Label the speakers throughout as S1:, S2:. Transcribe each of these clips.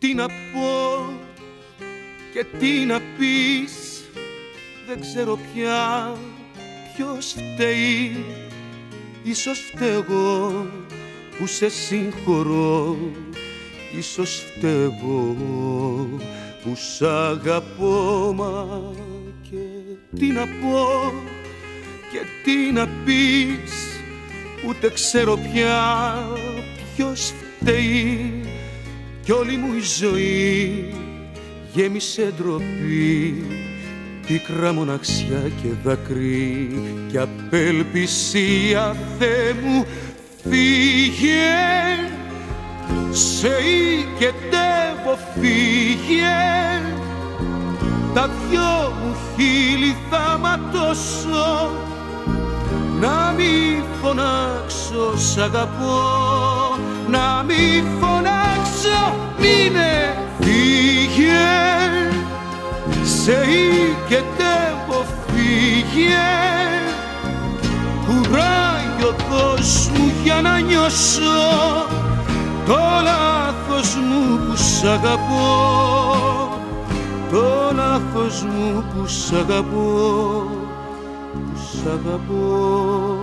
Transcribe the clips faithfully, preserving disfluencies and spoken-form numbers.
S1: τι να πω και τι να πεις, δεν ξέρω πια ποιος φταίει. Ίσως φταίω που σε συγχωρώ, ίσως φταίω που σ' αγαπώ. Μα και τι να πω και τι να πεις, ούτε ξέρω πια ποιος φταίει. Κι όλη μου η ζωή γέμισε ντροπή, πίκρα μοναξιά και δάκρυ και απελπισία. Θεέ μου, φύγε, σε οικετεύω, φύγε. Τα δυο μου χείλη θα ματώσω, να μη φωνάξω σ' αγαπώ, να μη φωνάξω, μείνε. Φύγε, σε οικετεύω, φύγε. Κουράγιο δώσ' μου για να νιώσω το λάθος μου που σ' αγαπώ, το λάθος μου που σ' αγαπώ, που σ' αγαπώ.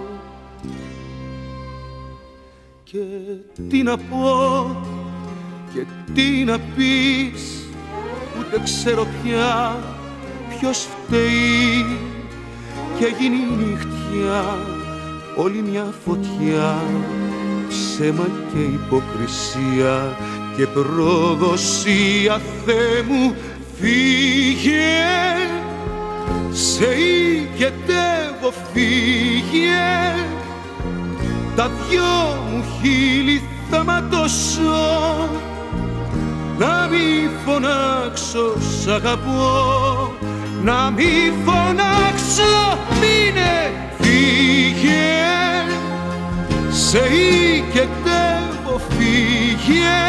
S1: Και τι να πω και τι να πεις, ούτε ξέρω πια ποιος φταίει. Και γίνει νυχτιά όλη μια φωτιά, ψέμα και υποκρισία και προδοσία. Θεέ μου, φύγε, σε οικετεύω, φύγε. Τα δυο μου χείλη θα ματώσω, να μη φωνάξω σ' αγαπώ, να μη φωνάξω, μείνε. Φύγε, σε οικετεύω, φύγε.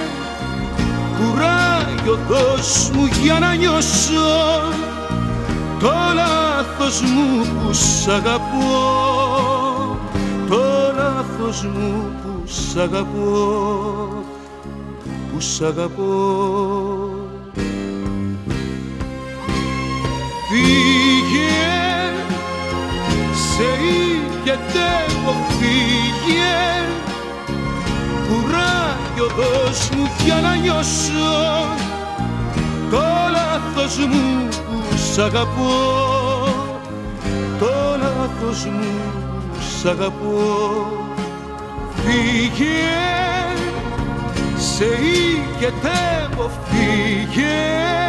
S1: Κουράγιο δώσ' μου για να νιώσω το λάθος μου που σ' αγαπώ, το λάθος μου που σ' αγαπώ, που σ' αγαπώ. Φύγε, σε οικετεύω, φύγε. Κουράγιο δώσ' μου για να νιώσω το λάθος μου που σ' αγαπώ, το λάθος μου που σ' αγαπώ. Φύγε, σε οικετεύω, φύγε.